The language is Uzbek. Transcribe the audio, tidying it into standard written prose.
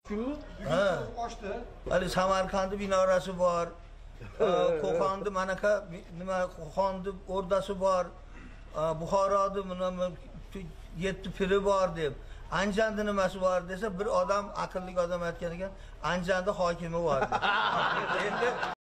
Ha. Ali Samarqand minorasi bor. Qo'qonda manaka nima Qo'qonda o'rdasi bor. Buxoroda mana 7 piri bor deb. Anjanda nimasi bor desa bir odam aqlli odam aytgan ekan, Anjanda hokimi bor. Endi